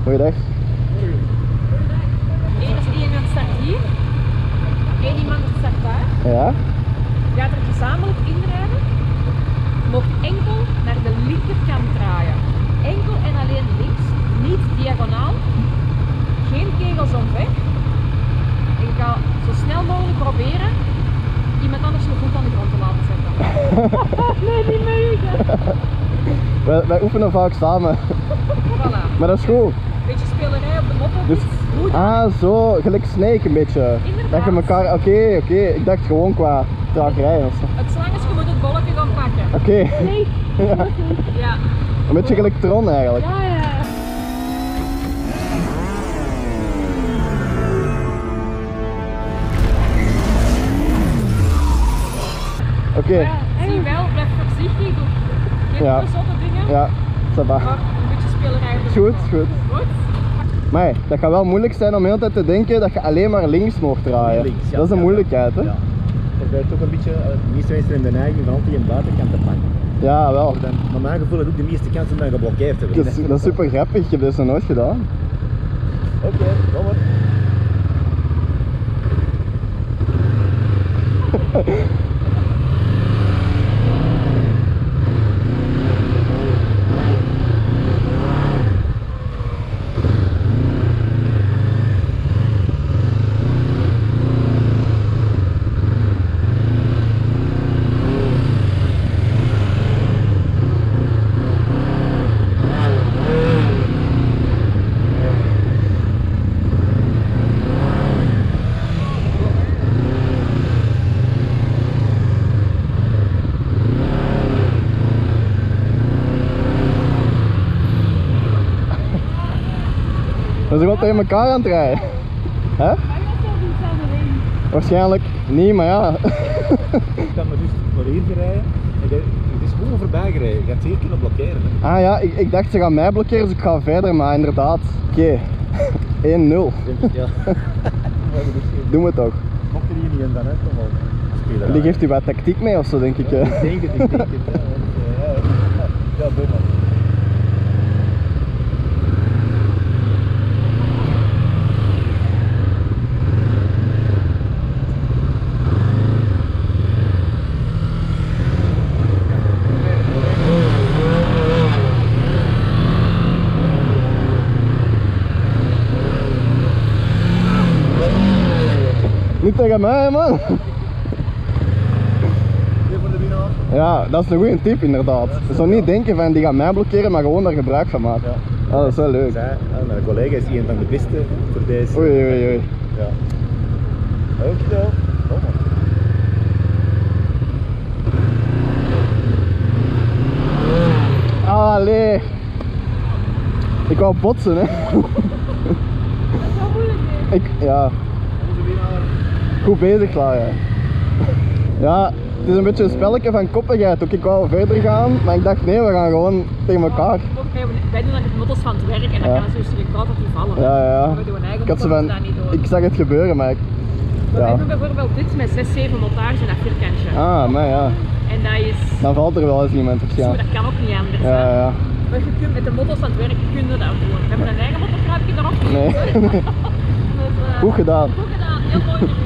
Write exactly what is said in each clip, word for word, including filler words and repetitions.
Goeiedag. Eerst iemand start hier, één iemand start daar. Ja? Gaat er gezamenlijk inrijden, mocht enkel naar de linkerkant draaien. Enkel en alleen links, niet diagonaal, geen kegels omweg. Ik ga zo snel mogelijk proberen iemand anders een voet aan de grond te laten zetten. Nee, niet met u. Wij, wij oefenen vaak samen. Voilà. Maar dat is goed. Beetje spelerij op de moppo. Dus, Goed. ah, zo, gelijk Snake een beetje. Inderdaad. Dat je elkaar, oké, okay, oké. Okay. Ik dacht gewoon qua tragerij of zo. Het slang is, je moet het bolletje gaan pakken. Oké. Okay. Nee. Ja. Ja. Een beetje gelijk Tron eigenlijk. Ja, ja. Oké. Okay. Ja, zie wel, blijf voorzichtig. Doe geen Ja. te zotte dingen. Ja, ça va. Maar een beetje spelerij op de Goed, moppo. goed. Goed. Maar dat gaat wel moeilijk zijn om de hele tijd te denken dat je alleen maar links mocht draaien. Links, ja, dat is een ja, moeilijkheid, hè? Ja. Waarbij het ook een beetje, uh, meeste mensen in de neiging van altijd een buitenkant te pakken. Ja, wel. Dan, naar mijn gevoel heb ik de meeste kansen om dan geblokkeerd te Dat worden. is, dat is super grappig, ik heb dat nog nooit gedaan. Oké, okay, kom maar. We zijn gewoon tegen elkaar aan het rijden. Hè? Maar je was wel dezelfde lijn. Waarschijnlijk niet, maar ja. Ik kan me dus naar hier gereden en het is gewoon voorbij gereden. Je gaat zeker kunnen blokkeren. Hè. Ah ja, ik, ik dacht ze gaan mij blokkeren, dus ik ga verder, maar inderdaad. Oké, okay. één nul. Ja. Doen we toch. Mocht er hier niet in dan, hè? Kom op. Spelen. Die geeft u wat tactiek mee of zo, denk ik. Ja, ik denk het, ik denk het. Ja, want, uh, ja, ja, doe maar. Niet tegen mij, man. Hier voor de winnaar. Ja, dat is een goede tip inderdaad. Je zou niet denken van die gaan mij blokkeren, maar gewoon daar gebruik van maken. Ja. Ah, dat is wel leuk. Zij, mijn collega is een van de beste voor deze. Oei, oei, oei. Ja. Ook zo. Kom maar. Ah, allee. Ik wou botsen, hè. Dat is wel moeilijk, hè? Ik, ja, Onze winnaar. goed bezig, klaar, ja. Ja, het is een beetje een spelletje van koppigheid ook. Ik wou verder gaan, maar ik dacht nee, we gaan gewoon tegen elkaar. Wij doen dan de motto's van het werk en dan Ja. kan het zo strikt dat die vallen. Ja, ja, ja. We doen een eigen Ik had ze motto, van, dat niet doen. ik zag het gebeuren, maar ik, Wij ja. doen bijvoorbeeld dit met zes, zeven montage en dat vierkantje. Ah, maar ja. En dat is... Dan valt er wel eens iemand Zo, waarschijnlijk. dat kan ook niet anders. Ja, hè. ja. Maar je kunt met de motto's van het werk kun je dat doen. We hebben een eigen motto-kruipje erop. Nee. Dus, uh, Goed gedaan. Goed gedaan, heel mooi gereden.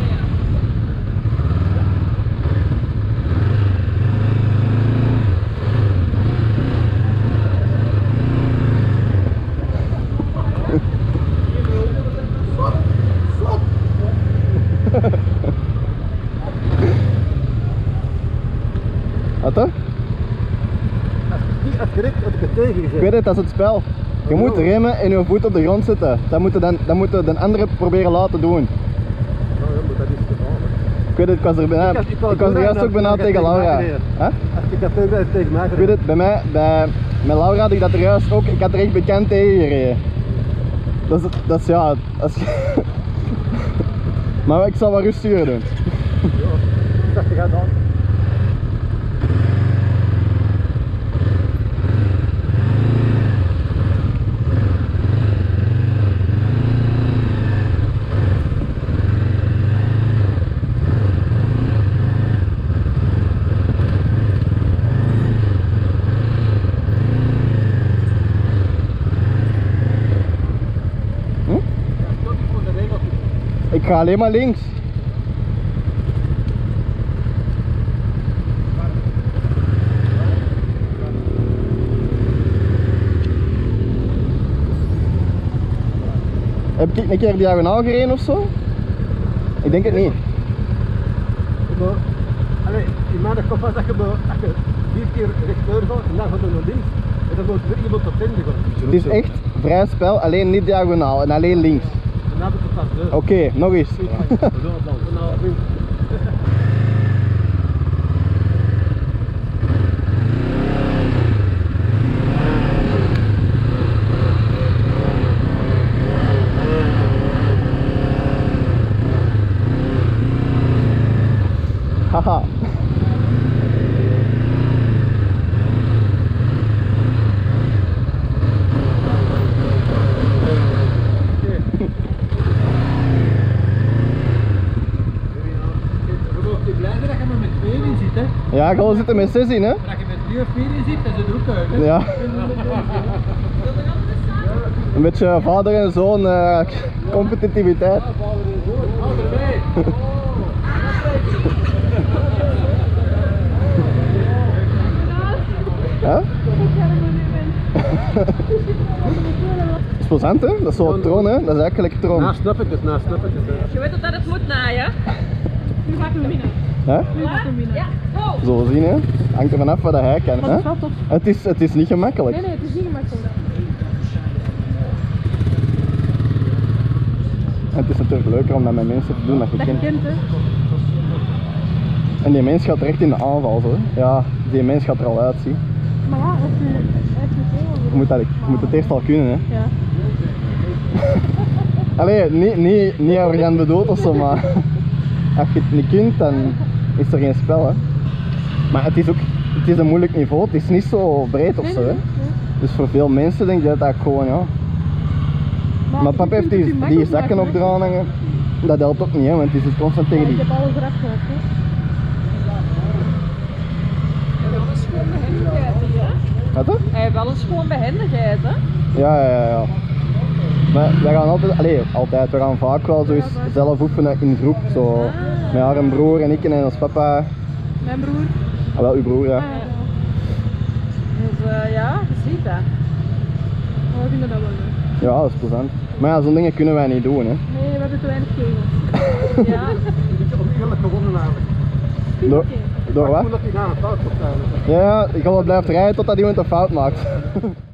Wat toch? Als je recht op de tegen Ik gezet. weet het, dat is het spel. Je moet remmen en je voet op de grond zetten. Dat moeten dan, dat moeten de anderen proberen laten doen. Nou ja, maar dat is gedaan. hè. Ik weet het, ik was er bijna, Ik had- ik wou ik was er doen, juist dan- ook bijna dan ga tegen ik tegen Laura. mij gereden. Huh? Als ik dat tegen, tegen mij Ik weet het, bij mij, bij, met Laura had ik dat er juist ook, ik had er echt bekend tegen gereden. Dat is, dat is ja, als je... Maar ik zal wat rustiger doen. Ik dacht, je gaat aan. ga alleen maar links. Heb ik een keer diagonaal gereden of zo? Ik denk het niet. Maar, allee, in mijn kop was dat je, maar, als je vier keer rechtdoor gaat en dan gaat je naar links, en dan moet weer iemand op einde gaan. Het is echt vrij spel, alleen niet diagonaal en alleen links. Dan heb ik het pas deur. Oké, okay, nog eens. We doen het dan. Nou, nu. Haha. Ja, gewoon zitten met zes in, hè? Als je met drie of vier in zit, dan zit er ook uit. Hè? Ja. Een beetje vader en zoon uh, competitiviteit. Ja, vader en zoon, allebei. Ja? Dat is plezant, hè? Dat is zo troon, hè? Dat is eigenlijk elektron. Nou snap ik het, nou snap ik het. Je weet dat het moet naaien. Nu ga ik hem winnen. Hè? Nu ga ik hem winnen. Ja, go! Zo zien, hè? Hangt er vanaf wat hij kan, Maar hè? het is wel tof. Het is, het is niet gemakkelijk. Nee, nee, het is niet gemakkelijk. En het is natuurlijk leuker om dat met mensen te doen dat je Dat je kent. kent, hè. En die mens gaat er echt in de aanval, zo. Ja, die mens gaat er al uit, zie. Maar ja, als je echt met veel Je moet, dat, je moet het eerst al kunnen, hè. Ja. Allee, niet, niet, niet arrogant bedoeld of zo, maar als je het niet kunt, dan is er geen spel, hè. Maar het is ook het is een moeilijk niveau, het is niet zo breed of Nee, zo, nee, hè. nee. Dus voor veel mensen denk je dat dat gewoon, ja. Maar papa heeft die, die zakken op eraan hangen, dat helpt ook niet, hè, want het is constant tegen Ik die... heb alles eraf gehad, hè. Wel een schoon behendigheid hier, hè? Wat, hè? Hij heeft wel een schoon behendigheid, hè? Ja, ja, ja. Maar wij gaan altijd, allee, altijd, we gaan vaak wel zo eens zelf oefenen in groep, zo. Met haar en broer en ik en ons papa. Mijn broer. Ah, wel, uw broer, ja. Ah, ja, ja. Dus uh, ja, je ziet dat. Maar we vinden dat wel leuk. Ja, dat is plezant. Maar ja, zo'n dingen kunnen wij niet doen, hè. Nee, we hebben te weinig kegels. Ja. Ik heb onmiddellijk gewonnen eigenlijk. Door, door wat? Omdat hij na een fout komt eigenlijk. Ja, ik ga wel blijven rijden totdat iemand een fout maakt.